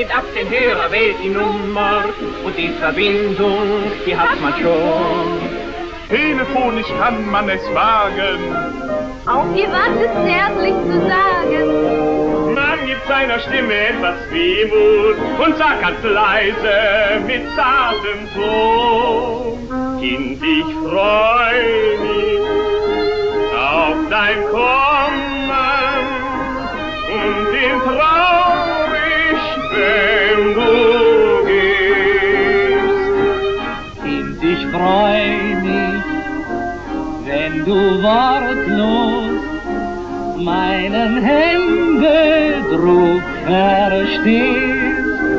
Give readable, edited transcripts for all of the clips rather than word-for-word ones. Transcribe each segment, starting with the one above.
geht auf den Hörer, wählt die Nummer und die Verbindung, die hat man schon. Telefonisch kann man es wagen, auf die Wand ist zärtlich zu sagen. Man gibt seiner Stimme etwas Wehmut und sagt ganz leise mit zartem Ton: Kind, ich freu mich auf dein Kommen und bin traurig, wenn du gehst. Kind, ich freu mich, wenn du wortlos meinen Händedruck verstehst.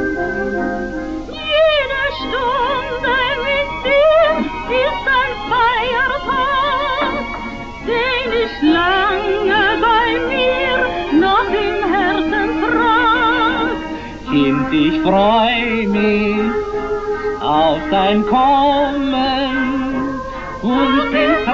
Jede Stunde mit dir ist ein Feiertag, den ich lange bei mir noch im Herzen trag. Kind, ich freu mich auf dein Kommen und bin